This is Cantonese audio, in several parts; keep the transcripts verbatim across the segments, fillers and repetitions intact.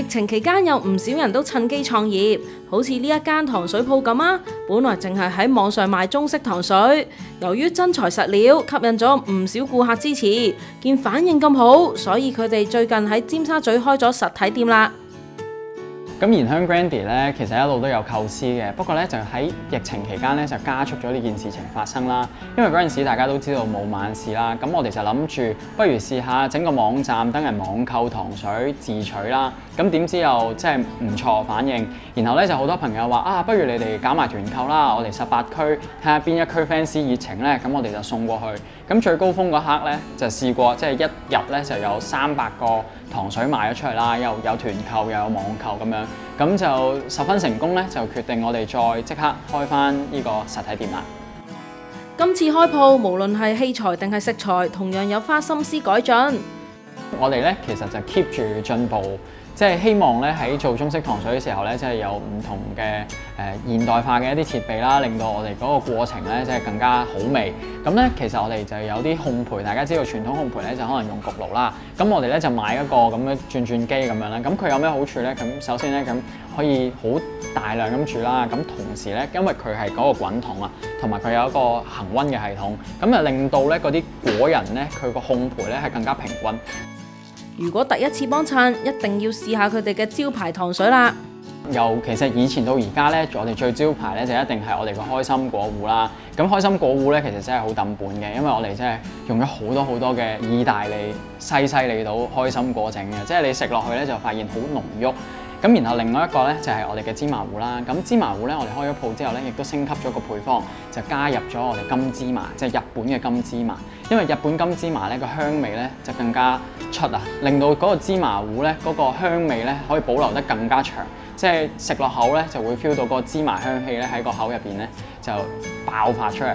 情期間有唔少人都趁機創業，好似呢一間糖水鋪咁啊。本來淨係喺網上賣中式糖水，由於真材實料，吸引咗唔少顧客支持，見反應咁好，所以佢哋最近喺尖沙咀開咗實體店啦。 咁蓮香 Grandy 咧，其實一路都有構思嘅，不過咧就喺疫情期間咧就加速咗呢件事情發生啦。因為嗰陣時大家都知道冇晚市啦，咁我哋就諗住不如試下整個網站等人網購糖水自取啦。咁點知又即係唔錯反應，然後咧就好多朋友話啊，不如你哋搞埋團購啦，我哋十八區睇下邊一區 fans 熱情咧，咁我哋就送過去。咁最高峰嗰刻咧就試過，即係一入咧就有三百個糖水賣咗出嚟啦，又有團購又有網購咁樣，咁就十分成功咧，就決定我哋再即刻開返呢個實體店啦。 今次開鋪，無論係器材定係食材，同樣有花心思改進。 我哋咧其實就 keep 住進步。即係希望咧喺做中式糖水嘅時候咧，即係有唔同嘅誒、呃、現代化嘅一啲設備啦，令到我哋嗰個過程咧即係更加好味。咁咧其實我哋就有啲烘焙，大家知道傳統烘焙咧就可能用焗爐啦。咁我哋咧就買一個咁嘅轉轉機咁樣啦。咁佢有咩好處咧？咁首先咧咁可以好大量咁煮啦。咁同時咧，因為佢係嗰個滾筒啊，同埋佢有一個恆溫嘅系統，咁就令到咧嗰啲果仁咧佢個烘焙咧係更加平均。 如果第一次幫襯，一定要試下佢哋嘅招牌糖水啦。 由其實以前到而家咧，我哋最招牌咧就一定係我哋個開心果糊啦。咁開心果糊咧其實真係好抌本嘅，因為我哋真係用咗好多好多嘅意大利西西里島開心果整嘅，即係你食落去咧就發現好濃郁。咁然後另外一個咧就係我哋嘅芝麻糊啦。咁芝麻糊咧，我哋開咗鋪之後咧，亦都升級咗個配方，就加入咗我哋金芝麻，即係日本嘅金芝麻。因為日本金芝麻咧個香味咧就更加出啊，令到嗰個芝麻糊咧嗰個香味咧可以保留得更加長，即係食落口咧就會 feel 到嗰個芝麻香氣咧喺個口入邊咧就爆發出嚟。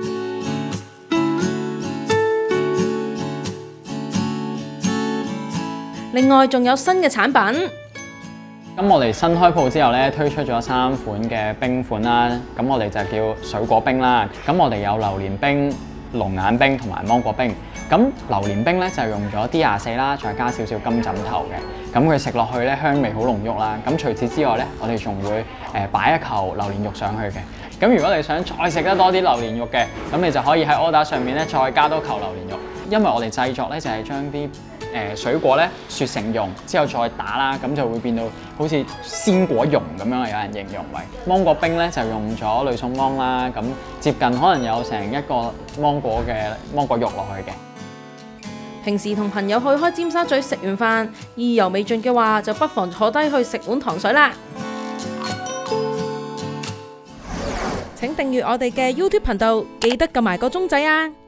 另外仲有新嘅產品。 咁我哋新開鋪之後咧，推出咗三款嘅冰款啦。咁我哋就叫水果冰啦。咁我哋有榴蓮冰、龍眼冰同埋芒果冰。咁榴蓮冰咧就用咗 D 廿四啦，再加少少金枕頭嘅。咁佢食落去咧香味好濃郁啦。咁除此之外咧，我哋仲會誒擺一球榴蓮肉上去嘅。咁如果你想再食得多啲榴蓮肉嘅，咁你就可以喺 order 上面咧再加多球榴蓮肉。因為我哋製作咧就係將啲誒水果咧雪成蓉之後再打啦，咁就會變到好似鮮果蓉咁樣，有人形容為芒果冰咧就用咗呂宋芒啦，咁接近可能有成一個芒果嘅芒果肉落去嘅。 平時同朋友去開尖沙咀食完飯，意猶未盡嘅話，就不妨坐低去食碗糖水啦。請訂閱我哋嘅 YouTube 頻道，記得撳埋個鐘仔啊！